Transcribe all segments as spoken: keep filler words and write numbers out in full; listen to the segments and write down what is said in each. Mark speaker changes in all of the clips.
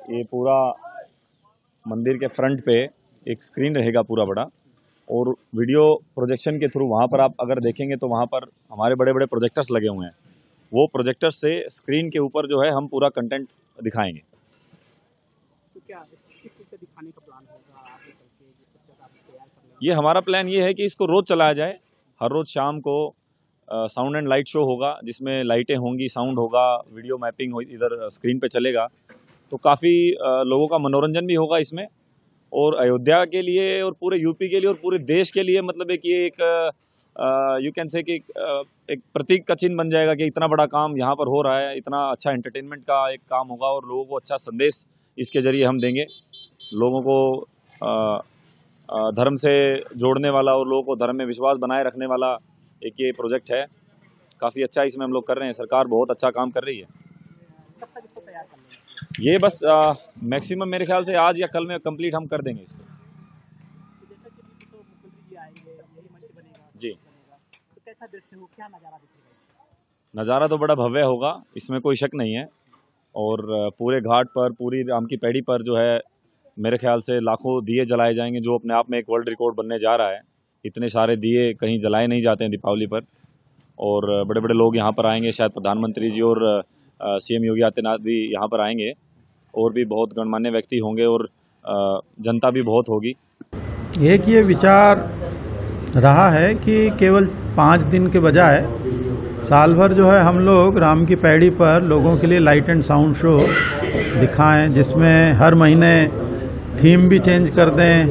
Speaker 1: ये पूरा मंदिर के फ्रंट पे एक स्क्रीन रहेगा पूरा बड़ा, और वीडियो प्रोजेक्शन के थ्रू वहाँ पर आप अगर देखेंगे तो वहाँ पर हमारे बड़े बड़े प्रोजेक्टर्स लगे हुए हैं। वो प्रोजेक्टर्स से स्क्रीन के ऊपर जो है हम पूरा कंटेंट दिखाएंगे।
Speaker 2: तो क्या किस चीज़ से दिखाने का प्लान होगा आगे चल के, जिस जगह आप तैयार कर लेंगे?
Speaker 1: ये हमारा प्लान ये है कि इसको रोज़ चलाया जाए। हर रोज़ शाम को साउंड एंड लाइट शो होगा, जिसमें लाइटें होंगी, साउंड होगा, वीडियो मैपिंग हो, इधर स्क्रीन पे चलेगा। तो काफ़ी लोगों का मनोरंजन भी होगा इसमें, और अयोध्या के लिए और पूरे यूपी के लिए और पूरे देश के लिए मतलब एक ये एक यू कैन से कि एक प्रतीक का चिन्ह बन जाएगा कि इतना बड़ा काम यहाँ पर हो रहा है, इतना अच्छा एंटरटेनमेंट का एक काम होगा और लोगों को अच्छा संदेश इसके ज़रिए हम देंगे। लोगों को आ, आ, धर्म से जोड़ने वाला और लोगों को धर्म में विश्वास बनाए रखने वाला एक ये प्रोजेक्ट है। काफ़ी अच्छा इसमें हम लोग कर रहे हैं, सरकार बहुत अच्छा काम कर रही है।
Speaker 2: कब तक इसको तैयार कर लेंगे?
Speaker 1: ये बस मैक्सिमम मेरे ख्याल से आज या कल में कंप्लीट हम कर देंगे इसको।
Speaker 2: तो जैसा कि अभी तो मुख्यमंत्री जी आएंगे, यही मंच बनेगा
Speaker 1: जी।
Speaker 2: बनेगा, तो कैसा दृश्य हो, क्या नज़ारा दिखेगा?
Speaker 1: नज़ारा तो बड़ा भव्य होगा, इसमें कोई शक नहीं है। और पूरे घाट पर, पूरी राम की पैड़ी पर जो है मेरे ख्याल से लाखों दिए जलाए जाएंगे, जो अपने आप में एक वर्ल्ड रिकॉर्ड बनने जा रहा है। इतने सारे दिए कहीं जलाए नहीं जाते हैं दीपावली पर, और बड़े बड़े लोग यहाँ पर आएंगे। शायद प्रधानमंत्री जी और सीएम योगी आदित्यनाथ भी यहाँ पर आएंगे, और भी बहुत गणमान्य व्यक्ति होंगे, और जनता भी बहुत होगी।
Speaker 3: एक ये विचार रहा है कि केवल पाँच दिन के बजाय साल भर जो है हम लोग राम की पैड़ी पर लोगों के लिए लाइट एंड साउंड शो दिखाएं, जिसमें हर महीने थीम भी चेंज कर दें,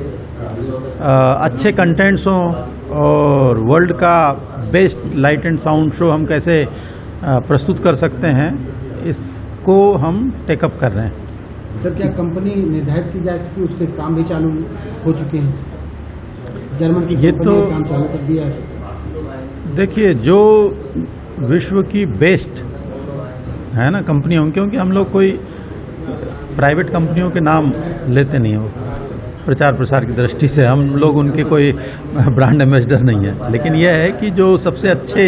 Speaker 3: अच्छे कंटेंट्स हों, और वर्ल्ड का best light and sound show हम कैसे प्रस्तुत कर सकते हैं, इसको हम टेकअप कर रहे हैं।
Speaker 4: सर, क्या कंपनी निर्धारित की जा चुकी, उसके काम भी चालू हो चुके हैं? जर्मन की
Speaker 3: ये तो
Speaker 4: काम चालू कर दिया है।
Speaker 3: देखिए, जो विश्व की बेस्ट है ना कंपनी होंगी, क्योंकि हम लोग कोई प्राइवेट कंपनियों के नाम लेते नहीं हो, प्रचार प्रसार की दृष्टि से हम लोग उनके कोई ब्रांड एम्बेसडर नहीं है, लेकिन यह है कि जो सबसे अच्छे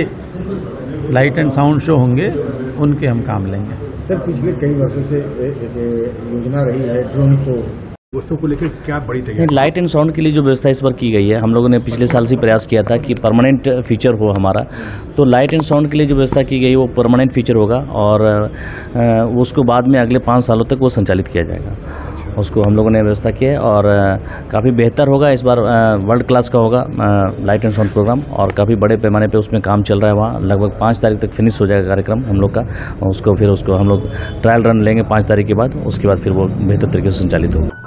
Speaker 3: लाइट एंड साउंड शो होंगे उनके हम काम लेंगे।
Speaker 4: सर, पिछले कई वर्षों से योजना रही है ड्रोन शो,
Speaker 5: उसको को लेकर क्या बड़ी तैयारी?
Speaker 6: लाइट एंड साउंड के लिए जो व्यवस्था इस बार की गई है, हम लोगों ने पिछले साल से प्रयास किया था कि परमानेंट फीचर हो हमारा, तो लाइट एंड साउंड के लिए जो व्यवस्था की गई वो परमानेंट फीचर होगा, और उसको बाद में अगले पाँच सालों तक वो संचालित किया जाएगा। उसको हम लोगों ने व्यवस्था की है, और काफ़ी बेहतर होगा इस बार, वर्ल्ड क्लास का होगा लाइट एंड साउंड प्रोग्राम, और काफ़ी बड़े पैमाने पर उसमें काम चल रहा है। वहाँ लगभग पाँच तारीख तक फिनिश हो जाएगा कार्यक्रम हम लोग का, और उसको फिर उसको हम लोग ट्रायल रन लेंगे पाँच तारीख के बाद, उसके बाद फिर वो बेहतर तरीके से संचालित होगा।